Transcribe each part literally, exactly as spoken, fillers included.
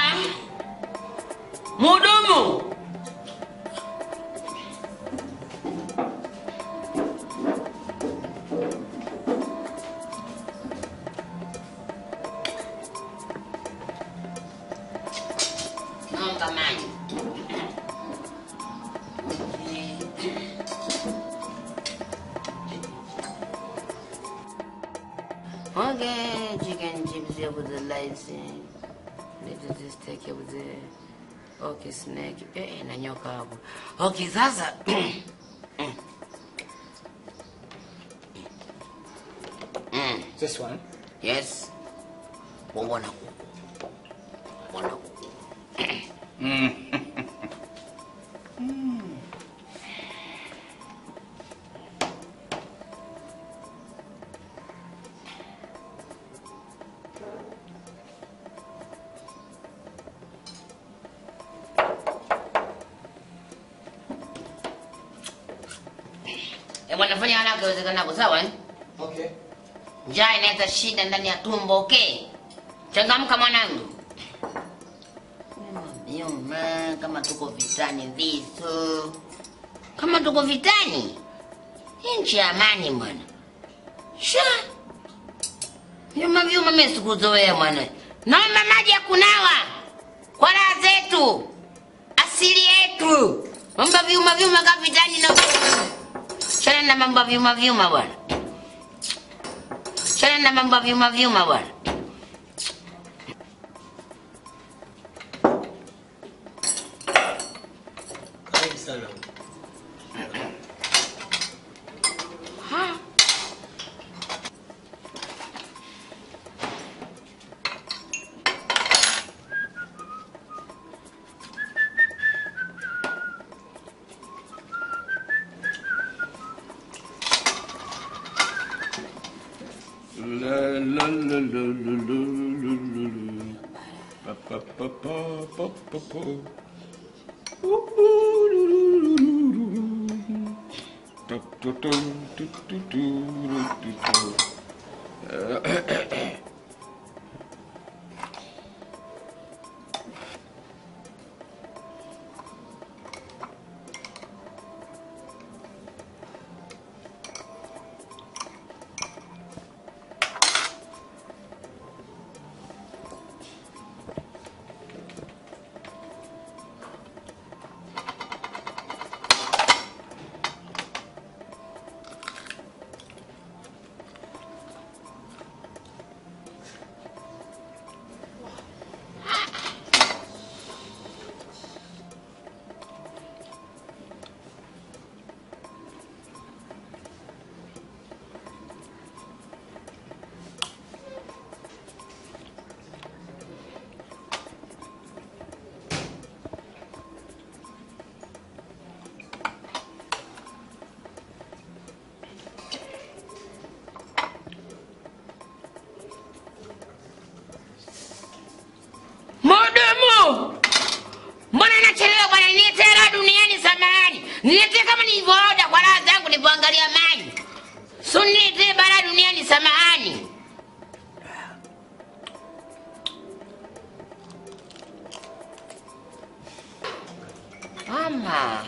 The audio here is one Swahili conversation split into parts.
Mudumu. Naomba maji. Okay, chicken chips here with the lights. Little this steak here with the okay snake. Eh, na nyoka hapo. Okay, sasa. Mm. This one? Yes. Bwana. Bwana. Mm. Eh, bwana fanya haraka iwezekanavyo, sawa eh? Okay. Njaa inaleta shida ndani ya tumbo, okay? Changamka mwanangu. Vyuma, kama tuko vitani vitu. Kama tuko vitani. Nchi ya amani bwana. Sha. Vyuma vyuma mimi sikuzoea bwana. Naomba maji ya kunawa. Kwa raha zetu. Asili yetu. Mambo vyuma vyuma kama vitani na Chana na mambo vyuma vyuma bwana. Chana na mambo vyuma vyuma bwana. Karibu sana. Ha? La la la la la la la la la. Pa pa pa pa pa pa pa. Ooh, ooh, doo, doo, doo, doo. Tu, tu, tu, tu, tu, tu, tu, tu. Uh, Mudumu! Mbona nachelewa bwana, niletee raha duniani samahani. Niletee kama nilivyooda kwa raha zangu nilipoangalia maji. So niletee bara duniani samahani. Mama.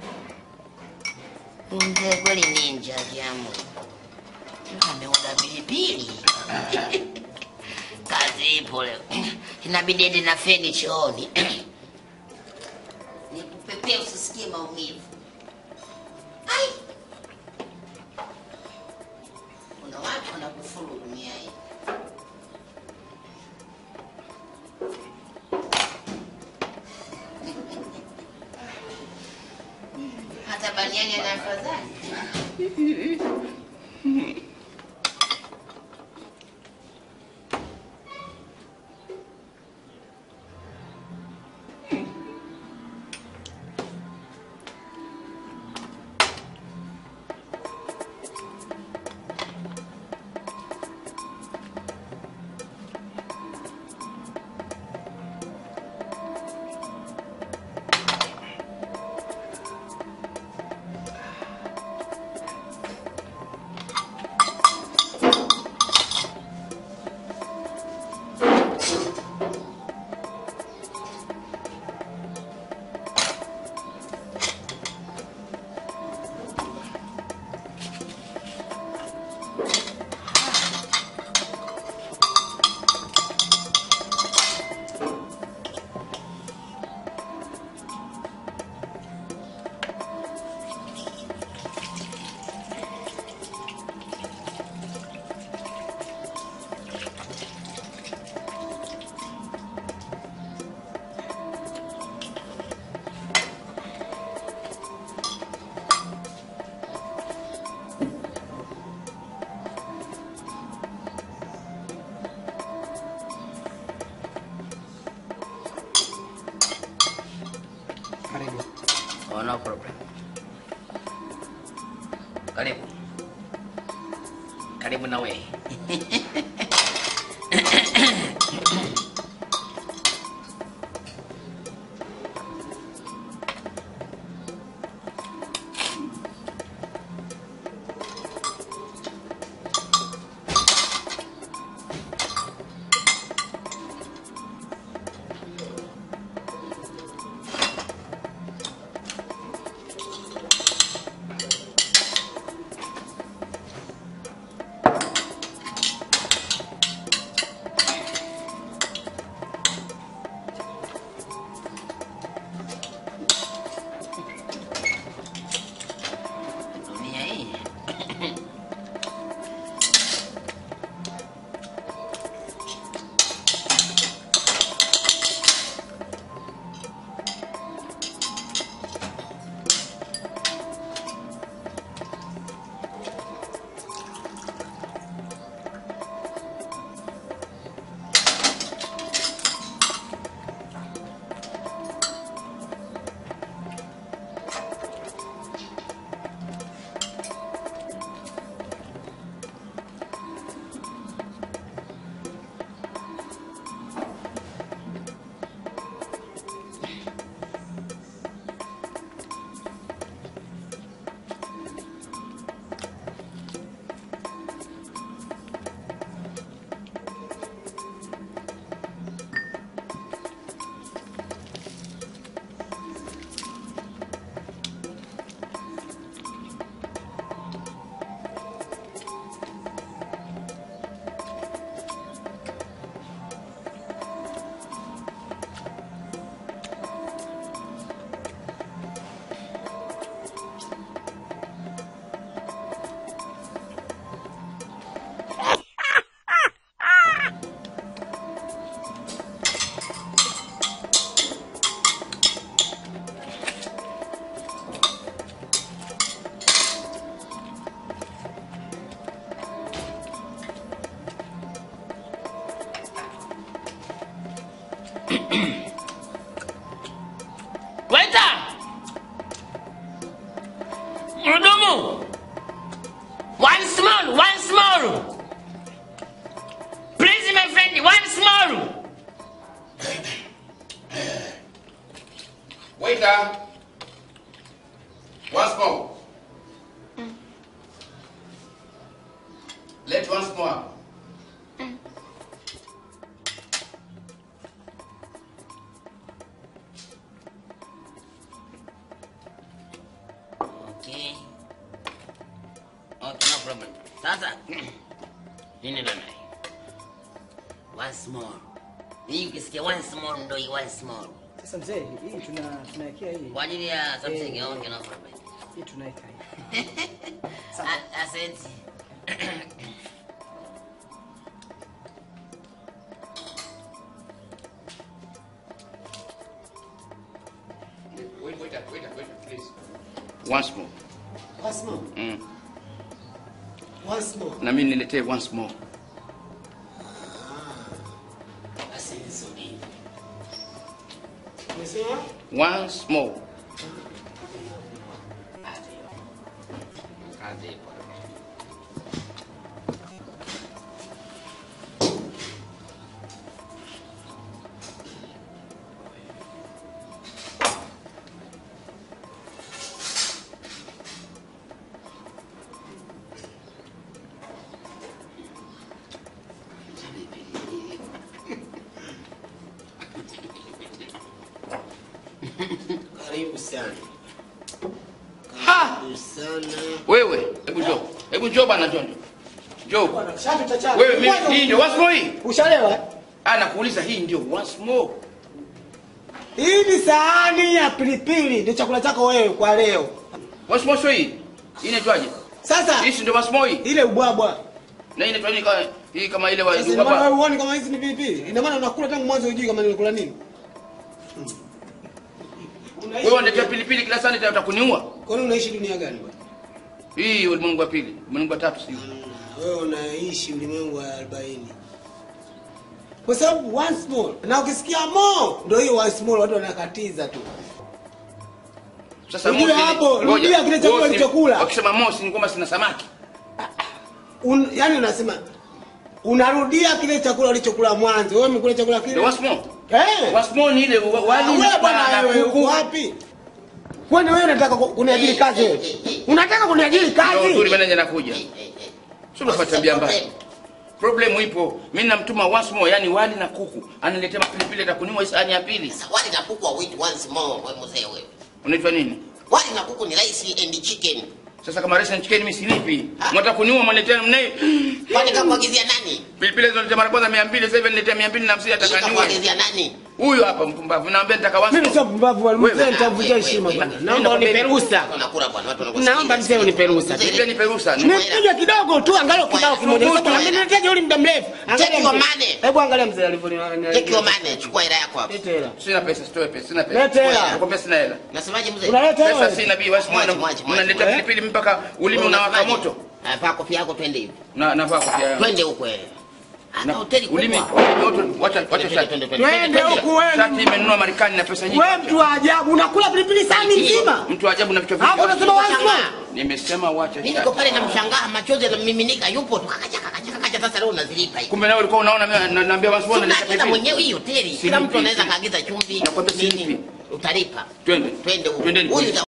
Mzee kweli ninja jamu. Ameoda pilipili. Kazi ipo leo. Inabidi ende na feni chooni. Nikupepea usisikie maumivu. Ai. Kuna watu wanakufuru dunia hii. Hata baniani ana afadhali. Oh, no problem. Karibu. Karibu na wewe. Once more, once more. Please, my friend, once more. Waiter. Once more. Mm. Let once more. Mm. Okay. Okay, no problem. Sasa. Nini nani? Once more. Hii ukisikia once more ndo hii once more. Sasa mzee, hii tuna tunawekea hii. Kwa ajili ya something eh, okay, no problem. Hii tunaweka hii. Sasa asante. Wait, wait, wait, wait, please. Once more. Once more. Mm. Once more. Na mimi niletee once more. Once more. Karibu sana. Ha! Karibu sana. Wewe, hebu njoo. Hebu njoo bana, njoo. Njoo. Bwana, shatu tachana. Wewe mimi hii ndio once more hii. Ushalewa? Ah, nakuuliza hii ndio once more. Hii ni sahani ya pilipili, ndio chakula chako wewe kwa leo. Once more sio hii. Hii inaitwaje? Sasa Hii ndio once more hii. ile ubwabwa. Na hii inaitwaje kama hii kama ile wa Sasa baba. wewe uone kama hizi ni pilipili. Ina maana unakula tangu mwanzo hujui kama nilikula nini. Wewe unaletea pilipili kila saa utakuniua. Kwa nini unaishi dunia gani bwana? Hii ulimwengu wa pili, ulimwengu wa tatu sio. Wewe unaishi ulimwengu wa arobaini. Kwa sababu once more, na ukisikia more ndio hiyo once more watu wanakatiza tu. Sasa Ujue mosi. hapo, ngoja, rudia kile chakula mosi, ulichokula. Wakisema mosi ni kwamba sina samaki. Un, yani unasema unarudia kile chakula ulichokula mwanzo. Wewe umekula chakula kile? The once more. Eh. Once more ni ile wali Wewe bwana na wewe uko kuku. wapi? Kwani wewe unataka ku- kuniajiri kazi wewe? Unataka kuniajiri Ndio kazi? nzuri manager anakuja. Sio unafuata tabia mbaya. Problem ipo. Mimi namtuma once more, yani wali na kuku. Ananiletea pilipili atakuniwa sahani ya pili. Sasa wali na kuku wa wait once more wewe mzee wewe. Unaitwa nini? Wali na kuku ni rice and chicken. Sasa kama rice and chicken mimi silipi. Mnataka kuniua mniletea mnaye. Kwani kakuagizia nani? Pilipili hizo niletea mara kwanza mia mbili, sasa hivi niletea mia mbili na hamsini atakaniua. Kakuagizia nani? Huyu hapa mpumbavu. Naambia nitaka once Mimi more. sio mpumbavu wala mzee nitavunja heshima wewe, bwana. wewe, Naomba unipe ruhusa. Tunakula bwana, watu wanakusikia. Naomba mzee unipe ruhusa. Nipeni nipe ruhusa. Nimepiga kidogo tu angalau kibao kimoja. Sasa unaniletea jeuri muda mrefu. Take your money. Hebu angalia mzee alivyoniona. Take your money, chukua hela yako hapo. Leta hela. Sina pesa, sitoe pesa, sina pesa. Leta hela. Nakwambia sina hela. Nasemaje mzee? Unaleta hela. Pesa sina bi wasi Mwache, mwana. mwache, mwache, Unaniletea mwache. pilipili mpaka ulimi unawaka moto. Ah, vaa kofia yako twende hivi. Na navaa kofia. Twende huko wewe. Ana hoteli kubwa. Ulimi moto, wacha wacha shati. Twende huku wewe. Shati imenunua Marekani na pesa nyingi. Wewe mtu wa ajabu unakula pilipili sani nzima. Mtu wa ajabu na vichwa vingi. Hapo unasema once more. Nimesema wacha Mimi shati. niko pale namshangaa machozi yanamiminika yupo tu kakacha kakacha kakacha sasa leo unazilipa hivi. Kumbe nawe ulikuwa unaona mimi na- naambia once more na Tunaagiza mwenyewe hii hoteli. Kila mtu anaweza kaagiza chumvi. Nakwambia silipi. Utalipa. Twende. Twende huko. Twendeni. Huyu